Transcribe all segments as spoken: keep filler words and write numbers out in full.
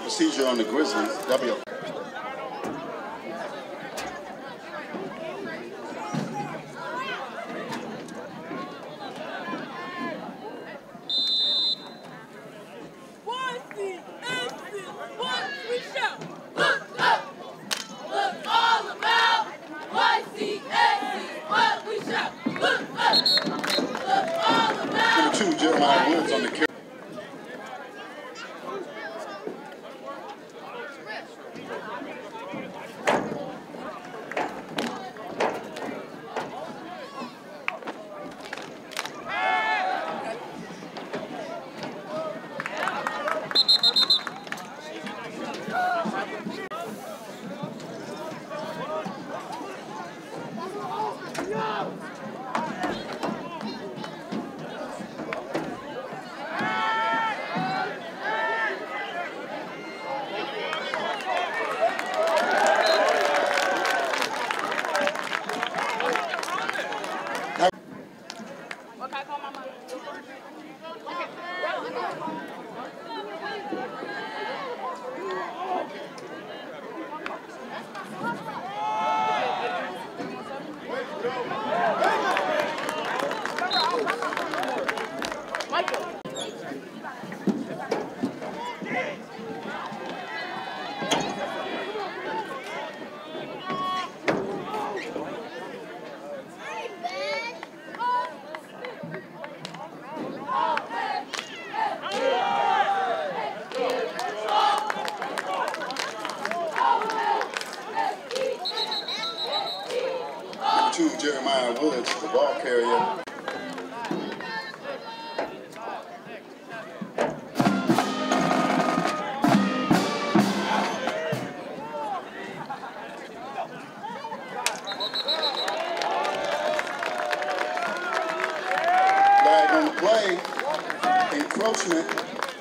procedure on the Grizzlies. That'll be a on the kick. Two, Jeremiah Woods, the ball carrier. Flag on the play, encroachment.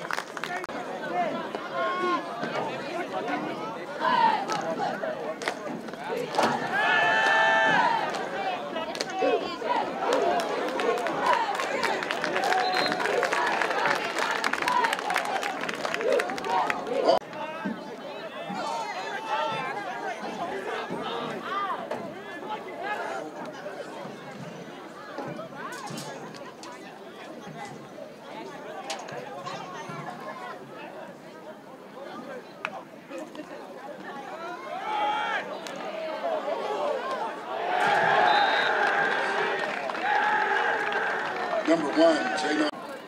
Number one, J.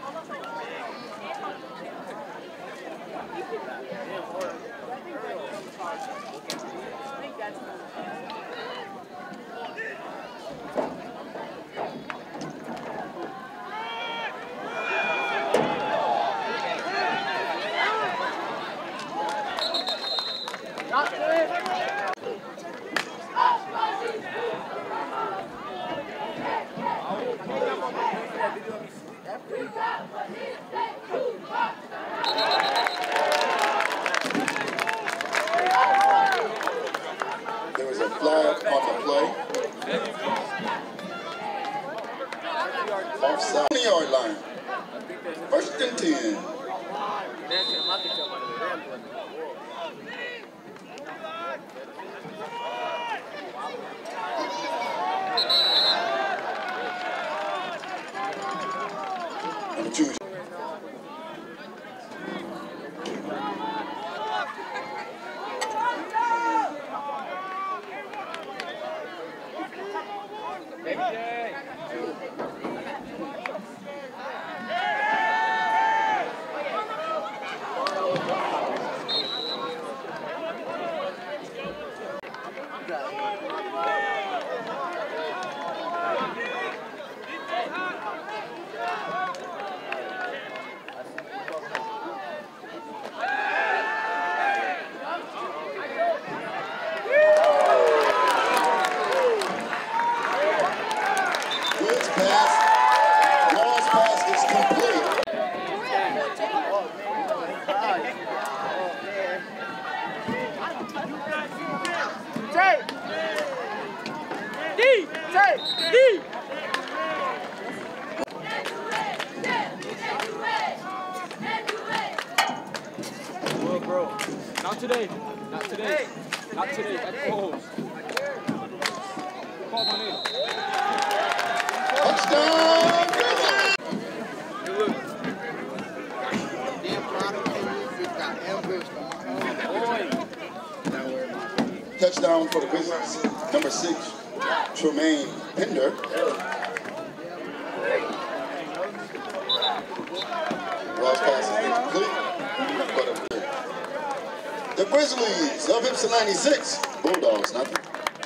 There was a flag on the play. Offside the yard line. First and ten. Number two. Bro. Not today. Not today. Not today. That's close. Call my name. Touchdown! Touchdown for the Grizzlies. Number six, Tremaine Pender. Ross pass is incomplete. But the Grizzlies of Ypsilanti six, Bulldogs nothing.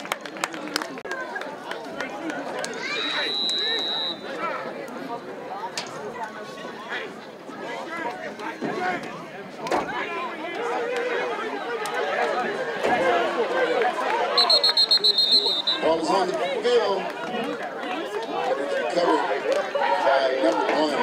Ball is on the field. Covered by number one.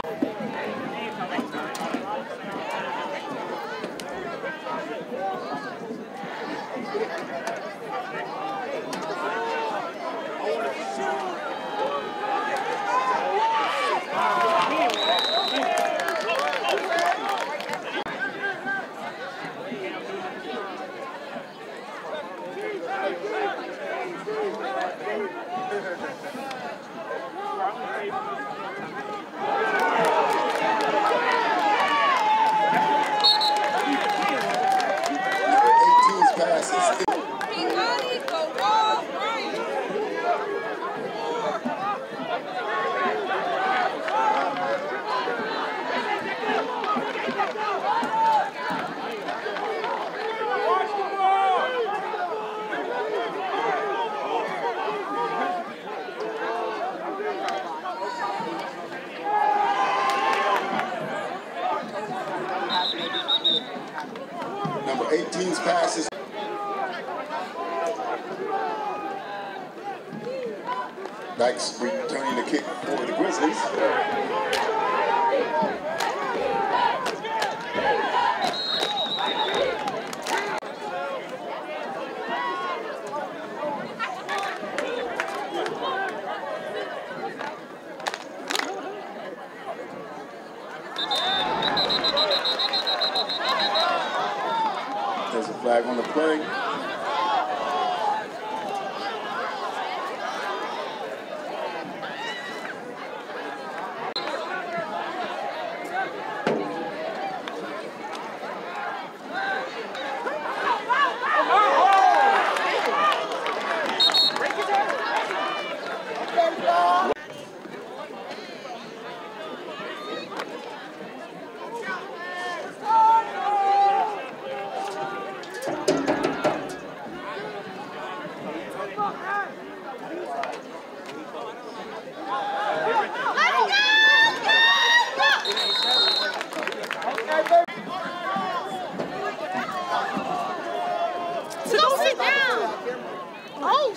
Number eighteen's passes. Dykes returning the kick for the Grizzlies. There's a flag on the play. Go sit down. Oh.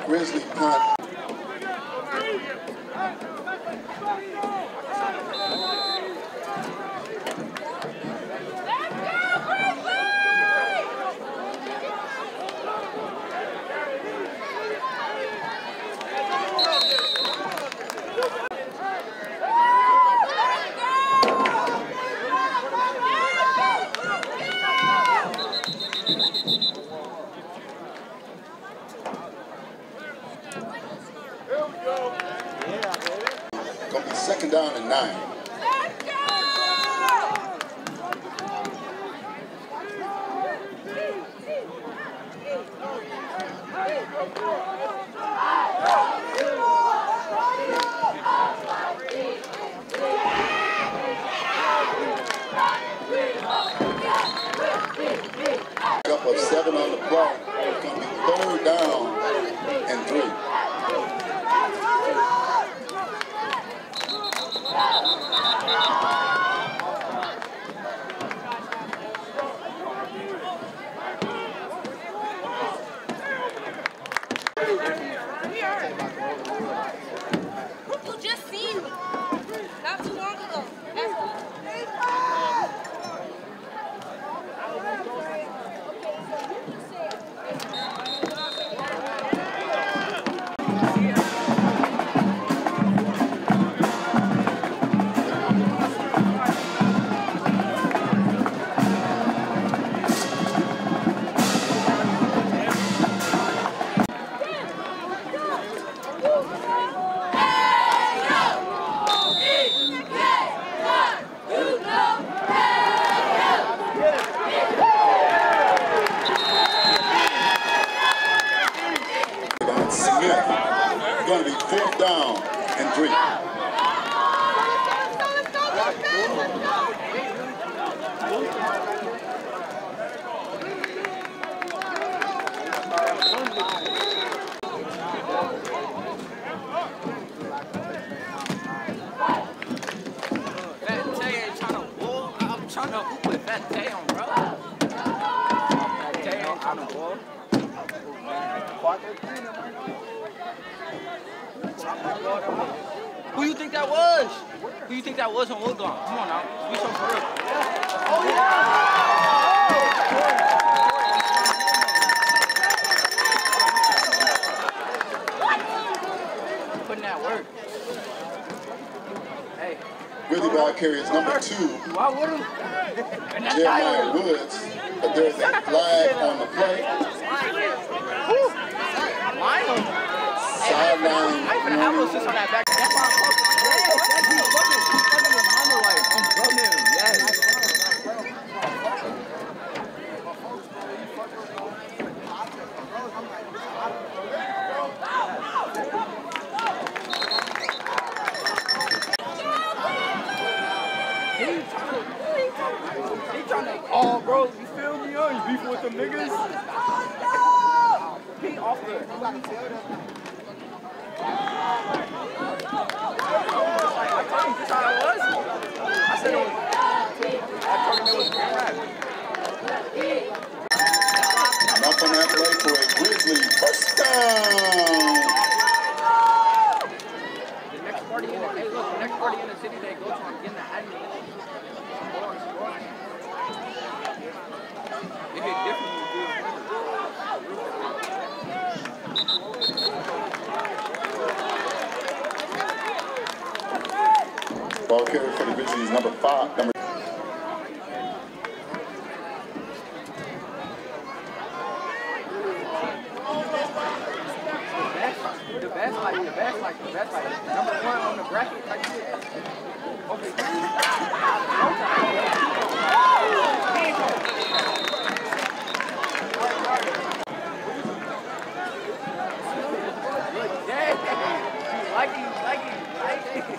Grizzly punt. Gonna be second down and nine. Up of seven on the clock. It's gonna be third down and three. You just seen me not too long ago. Going to be fourth down and three. That Tay ain't trying to bull. I'm trying to hoop with that Tay on, bro. That Tay ain't trying to bull. Who you think that was? Who you think that was on Woodlawn? Come on now. Be so for real. Oh, yeah! Putting that work. Hey. Really ball carries number two. Why would him? Jeremiah Woods. But there's a flag on the play. Sideline. I even have those just on that back. That's why I'm talking. Yeah, that's his fucking, he's fucking his mama like, I'm bugging him. Yes. He trying to, oh, bro, you feel me? Yo, you beefing with them niggas? He off there. I told him this how it was. I said it was. I told him it was grand rap. Enough on that play for a Grizzly first down. The next party in the, hey look, the next party in the city they go to, I'm getting the admin. It hit different when you do it. Ball carrier for the Grizzlies, number five. Number The best, like, the best, like, the best, like, number one on the bracket, like shit. Okay. Yeah, like it, like it, like it.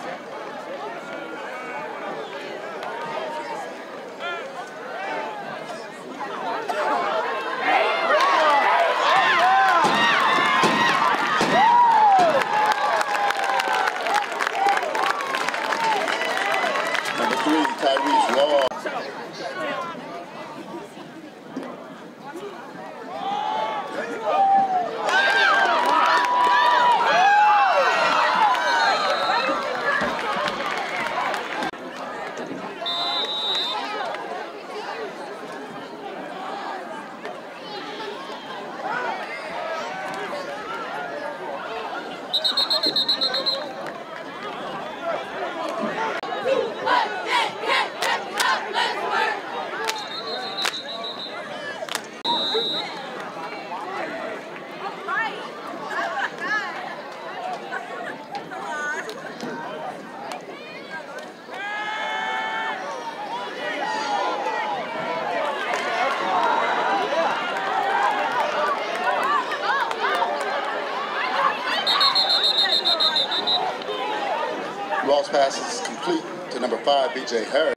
Lost pass is complete to number five, B J Harris.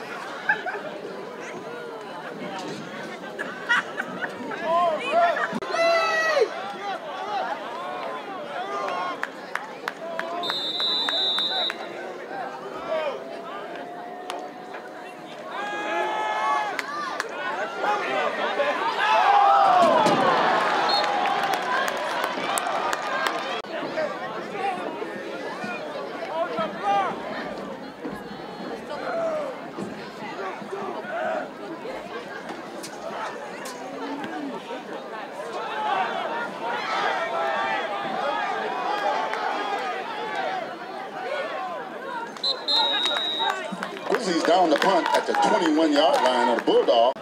Grizzlies down the punt at the twenty-one yard line of the Bulldogs.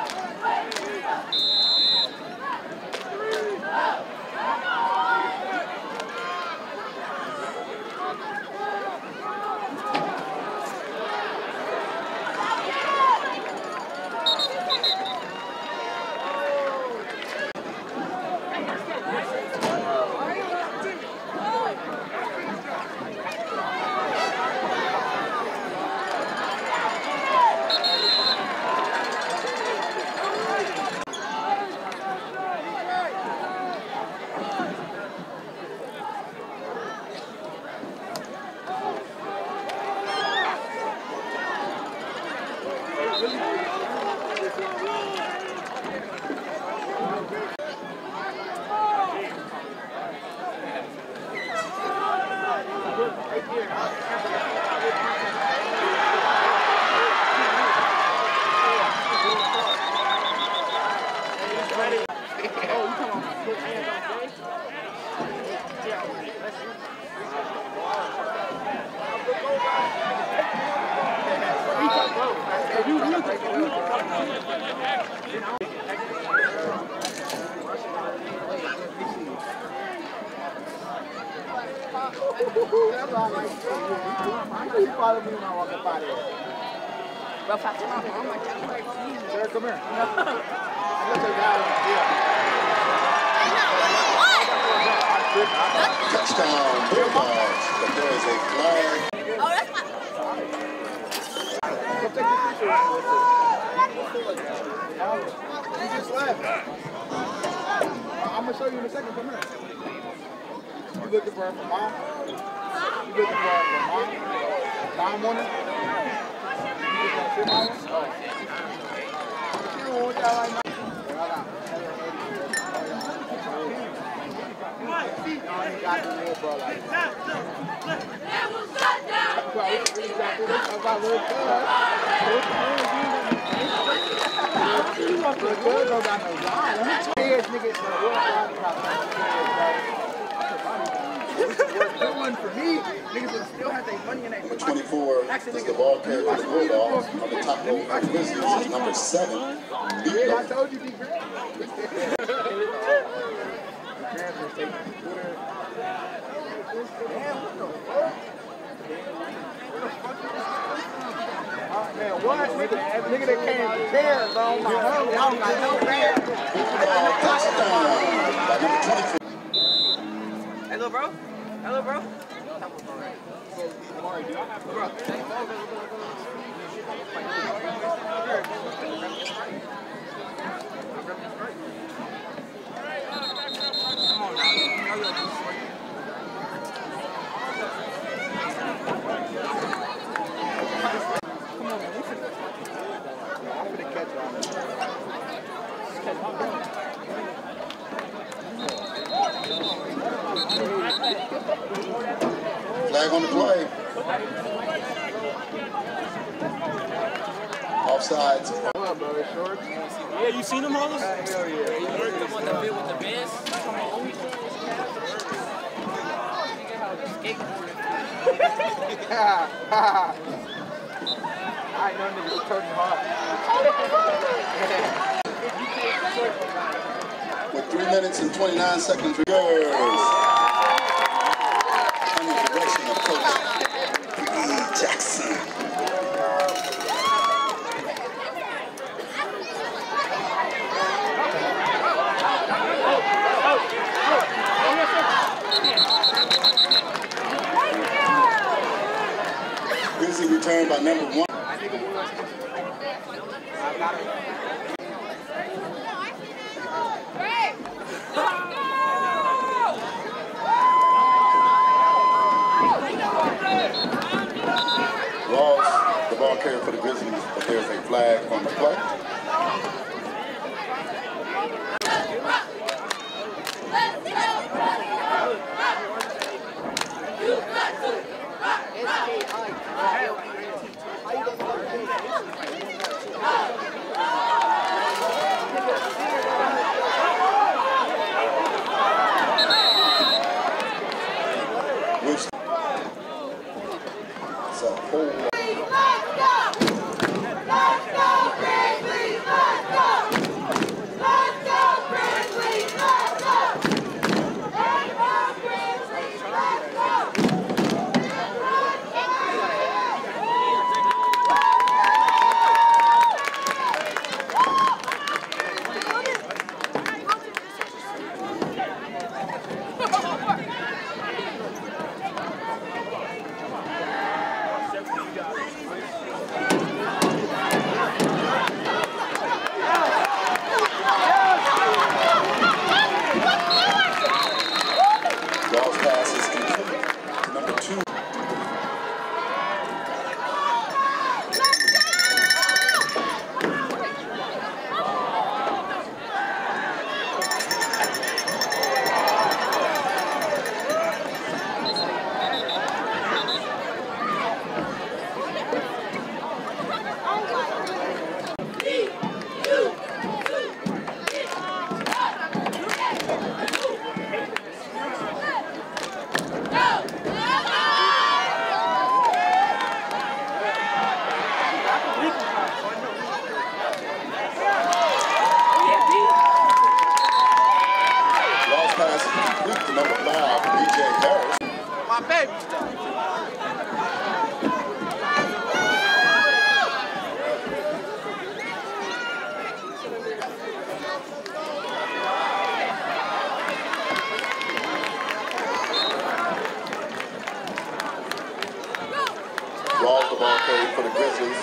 Come here. Touchdown, Bulldogs. But there is a flag. Oh, that's my. Come take this picture. You just left. I'm going to show you in a second. Come here. You looking for her for mom? You looking for her for mom? Mom want her? You just want to sit by her? Oh. She don't want that right now. You got the little bro like that. That was shut down. Number twenty-four is the ball carrier for the Bulldogs. On the top row for the Grizzlies is number seven. I told you, be great. Man, what? Nigga, nigga that came prepared, bro. My home, y'all got no bad. Hey, little bro. Hey, little bro. Come on now. Flag on the play. Offsides. What, bro? It's short? Yeah, you seen them, Hollis? Uh, hell yeah. The one that fit with the bands. I ain't no nigga was turning hard. With three minutes and twenty-nine seconds reserves. Under the direction of Coach E. Jackson. Offensive return by number one. Ross, the ball carrier for the Grizzlies, but there's a flag on the play. Ball, the ball carried for the Grizzlies.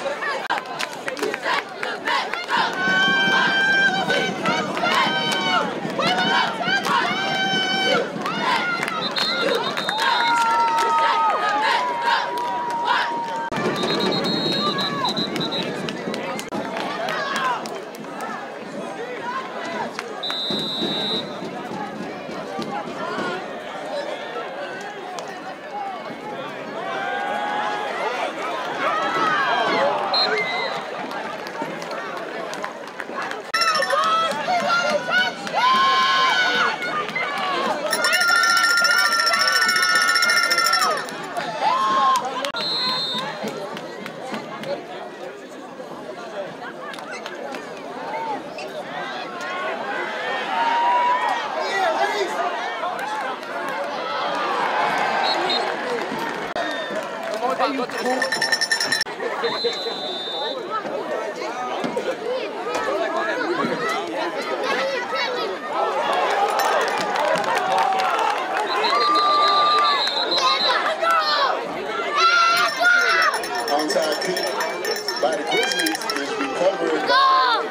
Onside kick by the Grizzlies is recovered by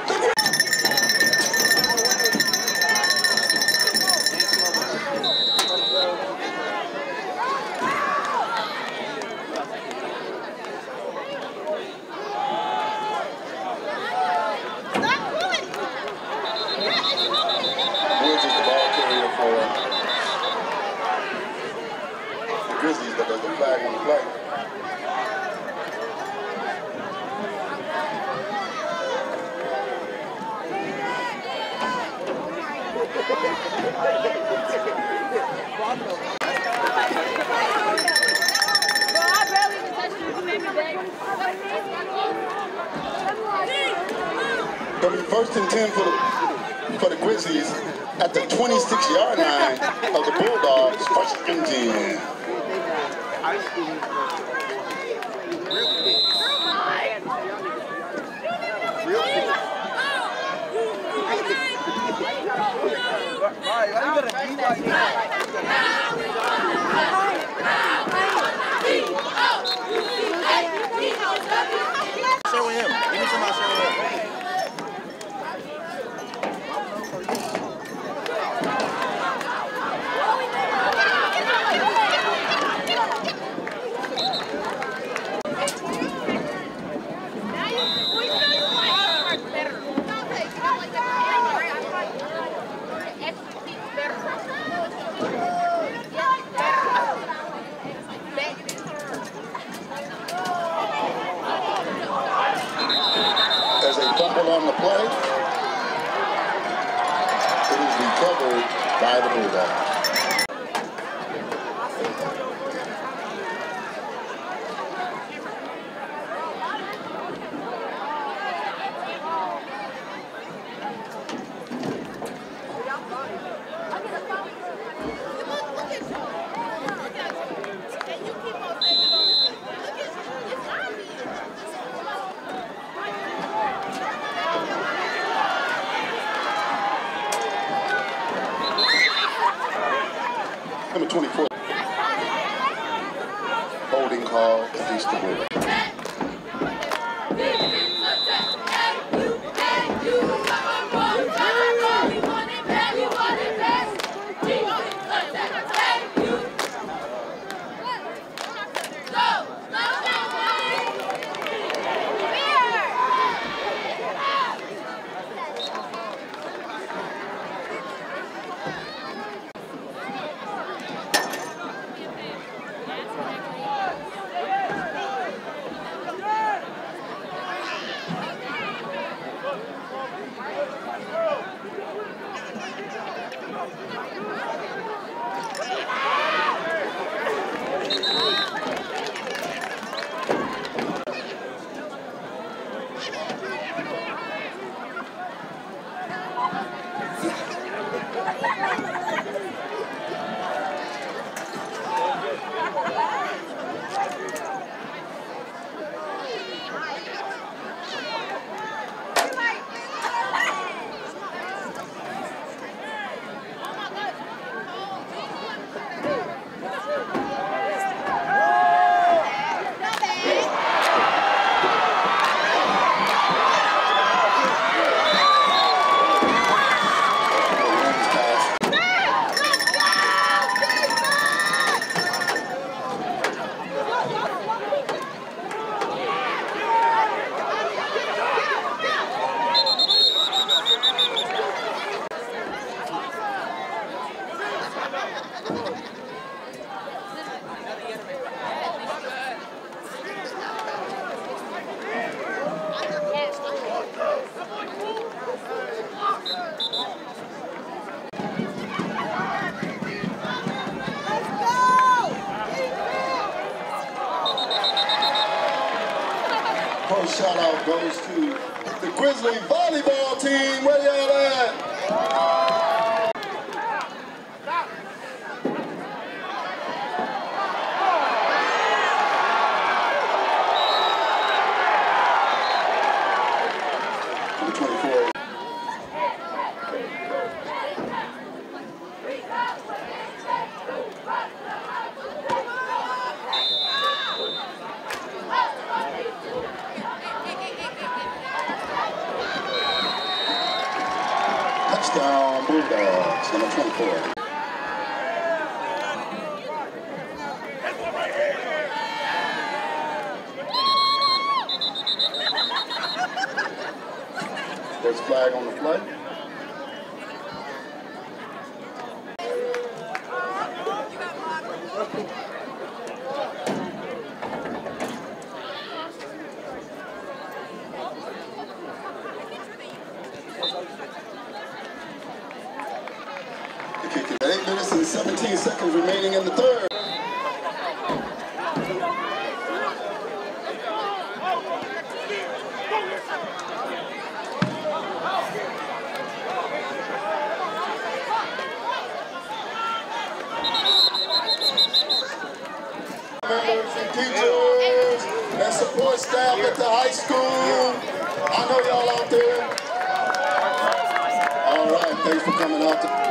Woods is the ball carrier for the Grizzlies, but there's a flag on the play. It'll be first and ten for the, for the Grizzlies at the twenty-six yard line of the Bulldogs. First and ten. play. It is recovered by the Bulldogs. Number twenty-four. Holding call against the Bulldogs. First shout out goes to the Grizzly volleyball team. Where y'all at? Number twenty-four. Touchdown Bulldogs, number twenty-four. First flag on the play. eight minutes and seventeen seconds remaining in the third. Members and teachers and support staff at the high school. I know y'all out there. All right, thanks for coming out. To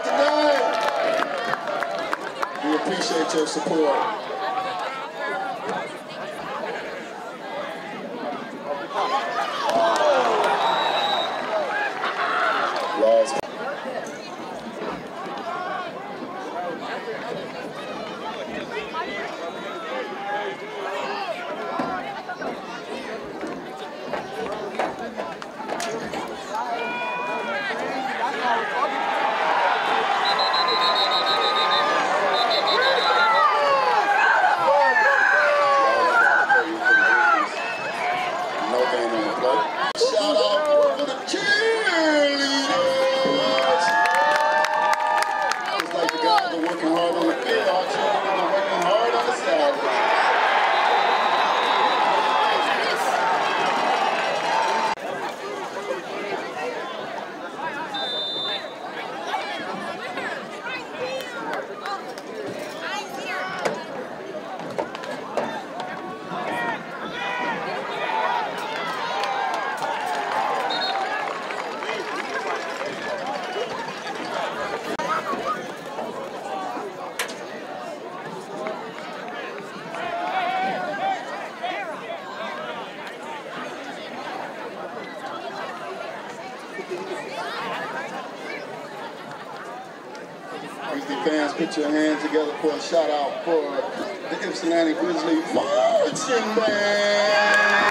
out today. We appreciate your support. Lost. Shout out for the cheerleaders. It's like the guys are working hard on the field. Our children are working hard on the sideline. Grizzly fans, put your hands together for a shout out for the Ypsilanti Grizzles marching band.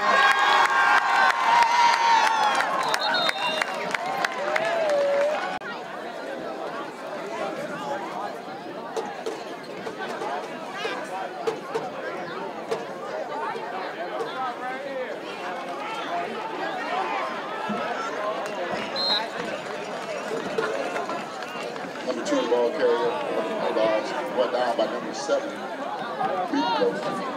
Number two ball carrier, Bulldogs, brought down by number seven, Bulldogs.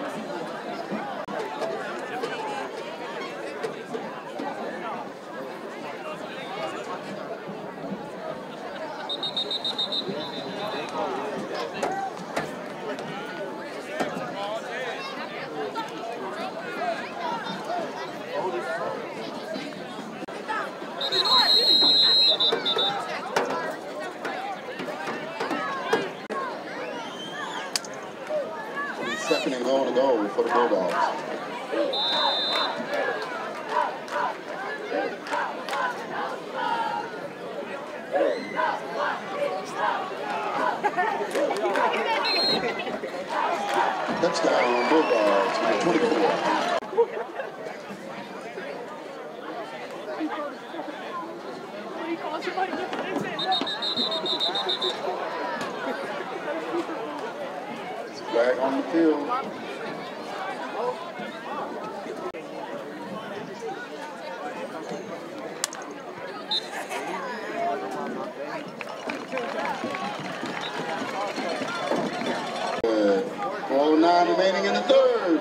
Second and goal to go for the Bulldogs. Touchdown Bulldogs, number twenty-four. Flag on the field. four oh nine remaining in the third.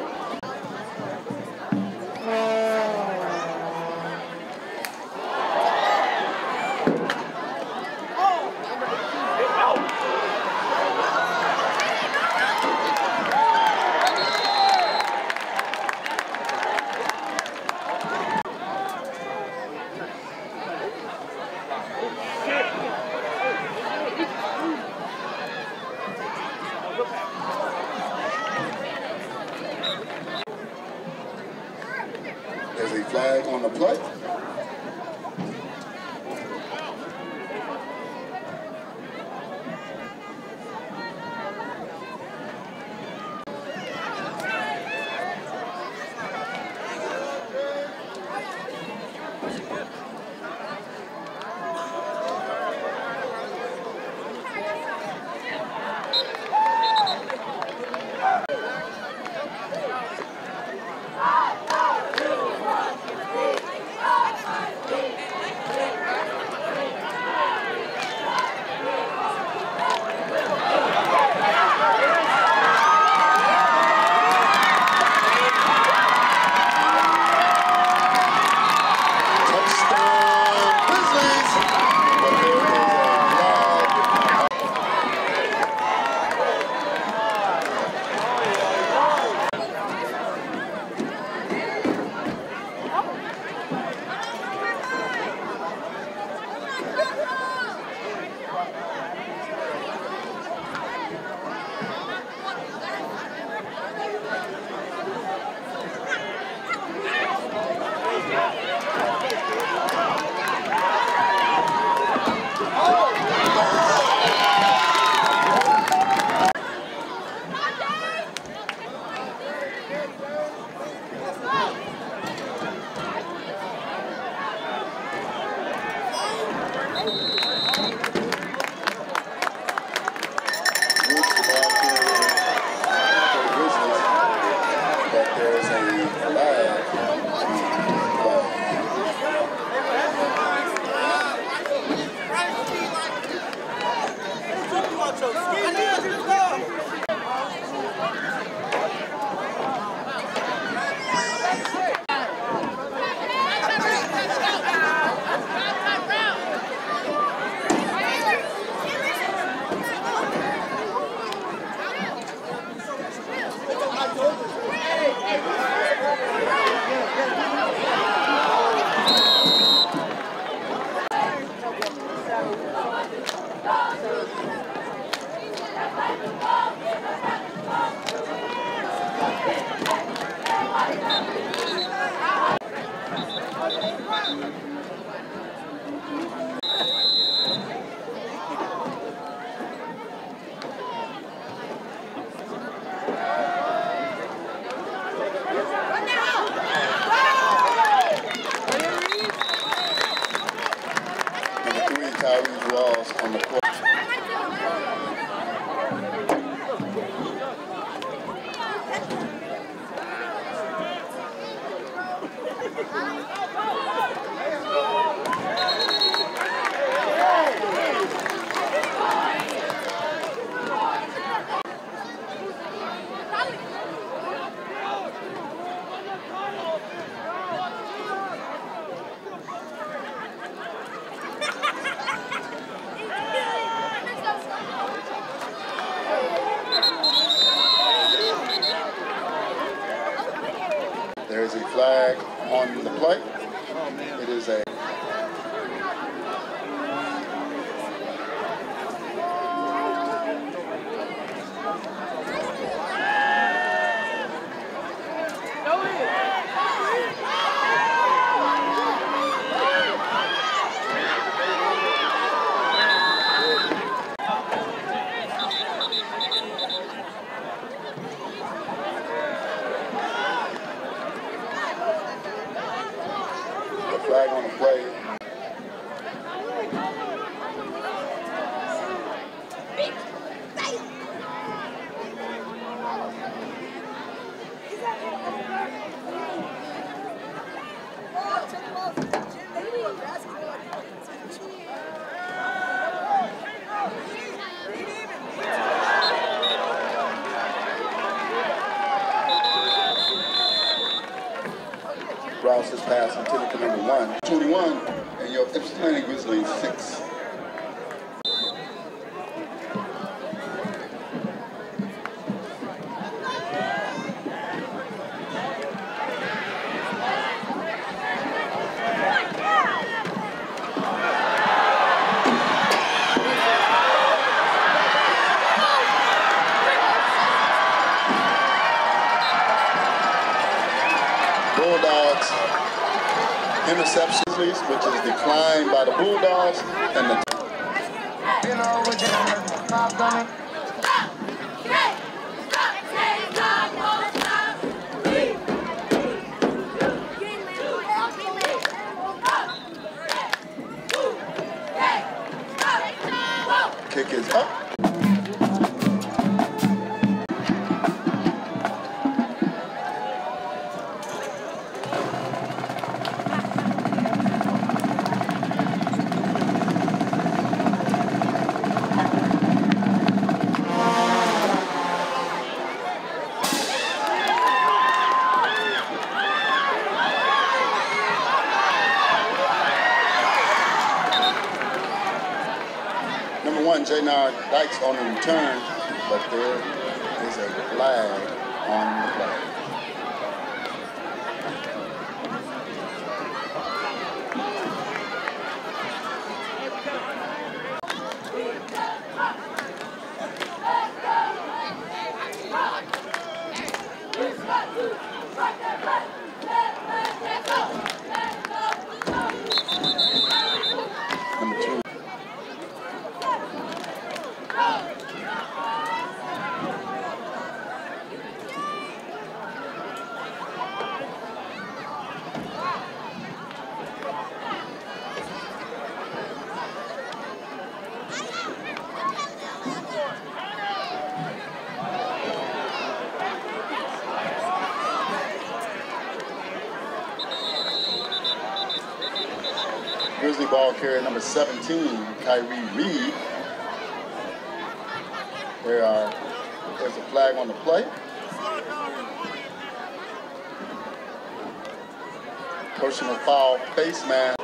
There's a flag on the play. On the court. There is a flag on the plate. It is a flag on the play. Rouse's pass intended for number one, twenty-one, and your Ypsilanti Grizzlies six. Bulldogs interceptions, which is declined by the Bulldogs, and the kick is up. J Nard Dykes on the return, but there is a flag on the play. Number two. Grizzly ball carrier number seventeen, Kyrie Reed. There are, there's a flag on the play. Personal foul, face man.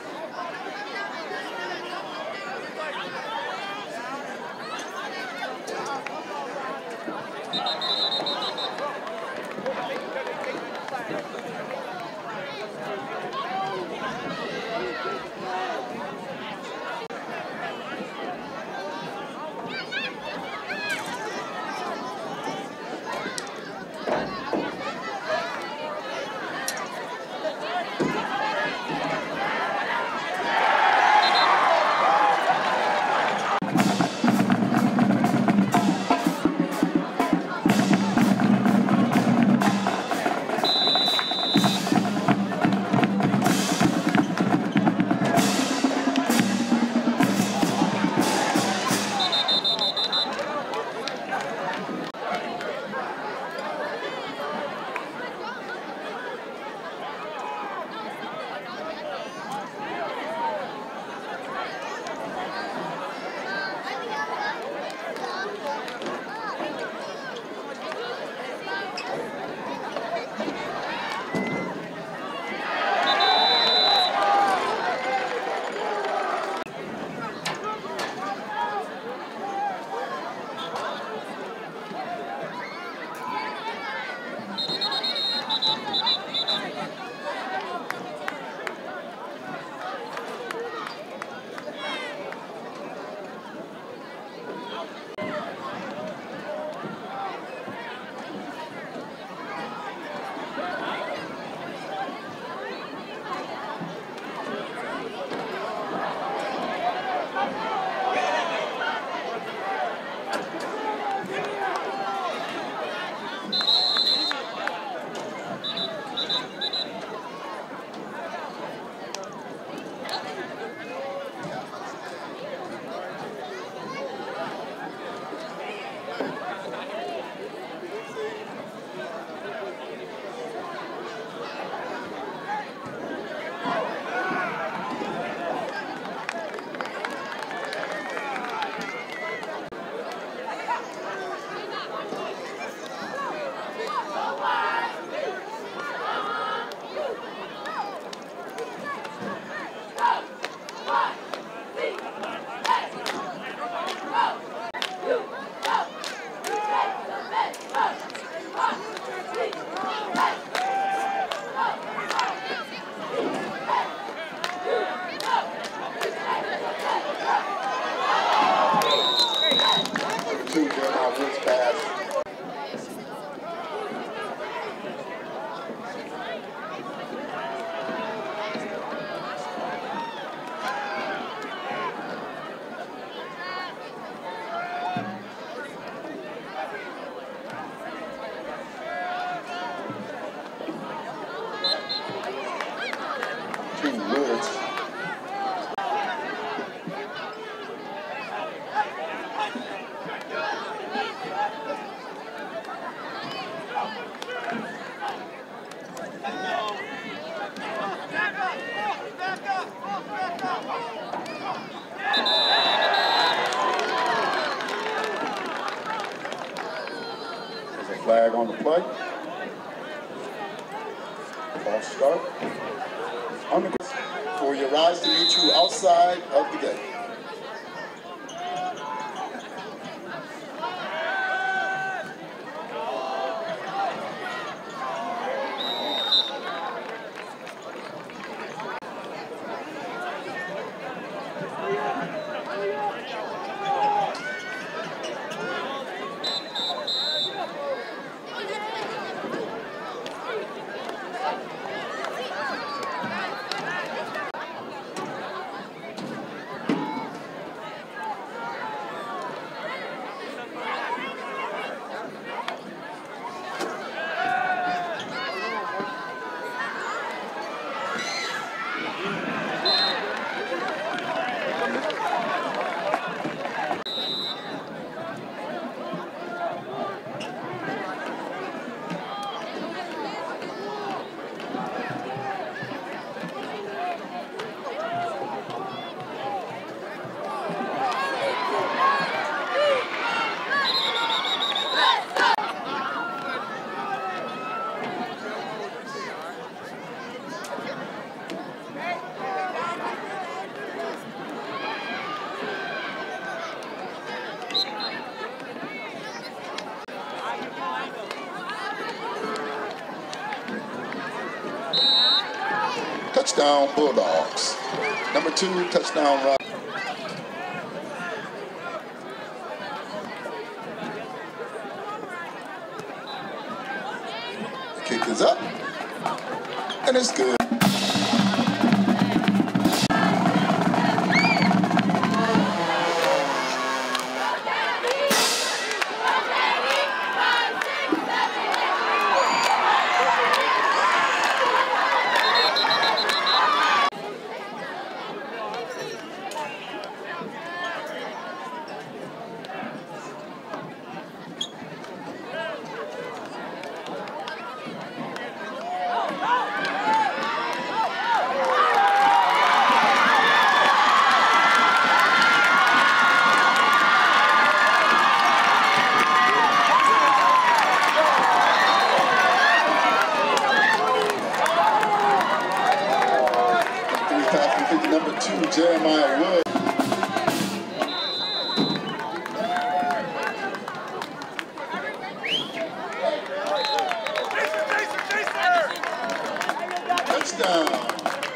Flag on the play. False start. On the for your rise to meet you outside of the gate. Touchdown, Bulldogs. Number two, touchdown run. Kick is up, and it's good. Number two, Jeremiah Wood. Touchdown.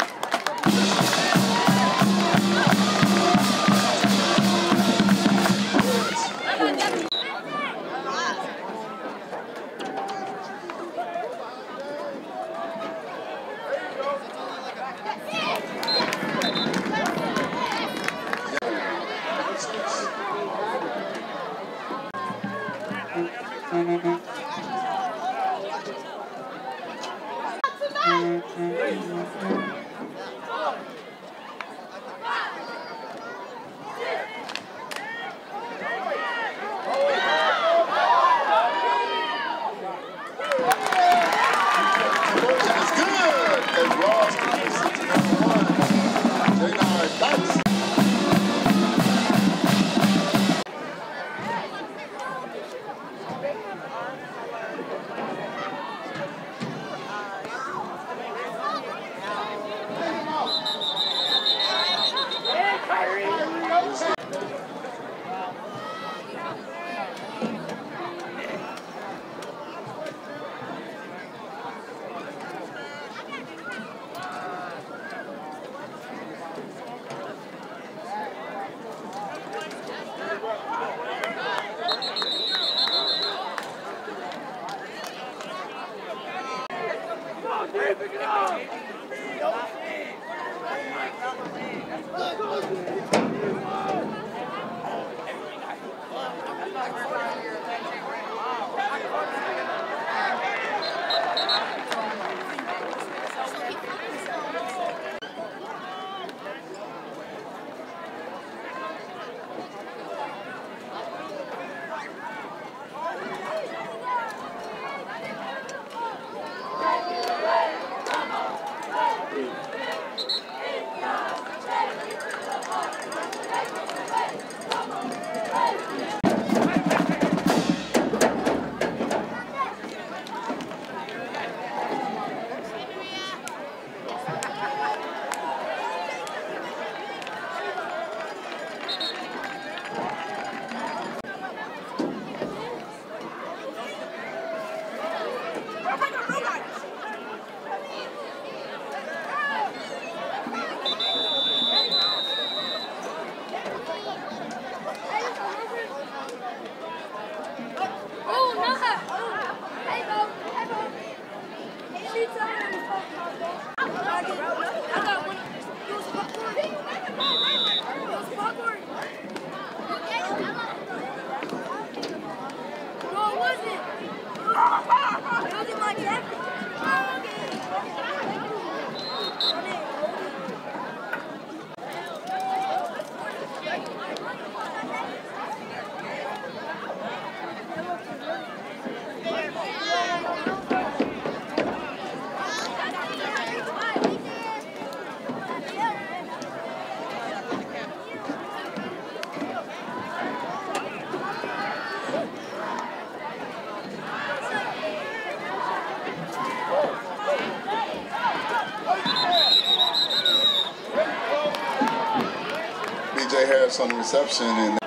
Harris on the reception, and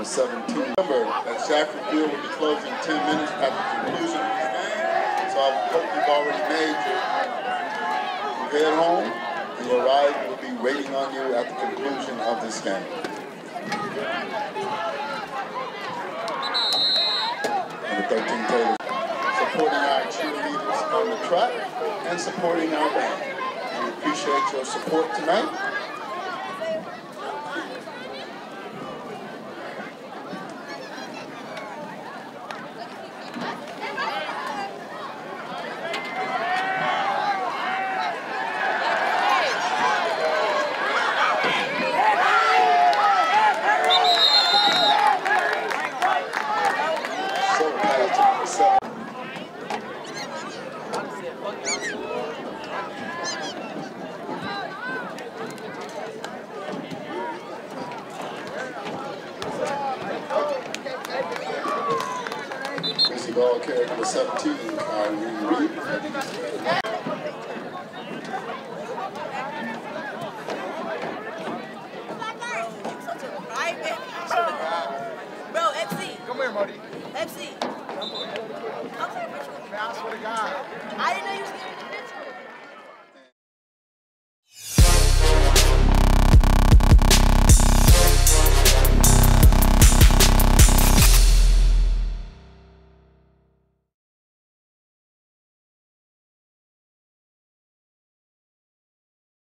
seventeen. Remember that Shadford Field will be closing ten minutes at the conclusion of this game. So I hope you've already made your, your head home, and your ride will be waiting on you at the conclusion of this game. Number thirteen, Taylor, supporting our cheerleaders on the track and supporting our band. We appreciate your support tonight. Ball carried number seventeen, Kyrie Reed. Bro, F C. Come here, Marty. F C. Come on. I'm taking a picture. Man, I swear to God. I didn't know you was getting